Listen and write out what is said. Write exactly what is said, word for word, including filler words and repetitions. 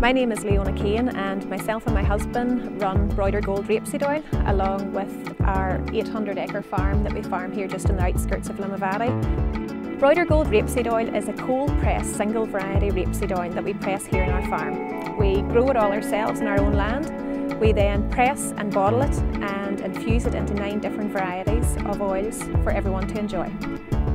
My name is Leona Kane, and myself and my husband run Broighter Gold Rapeseed Oil along with our eight hundred acre farm that we farm here just in the outskirts of Limavady. Broighter Gold Rapeseed Oil is a cold press single variety rapeseed oil that we press here in our farm. We grow it all ourselves in our own land. We then press and bottle it and infuse it into nine different varieties of oils for everyone to enjoy.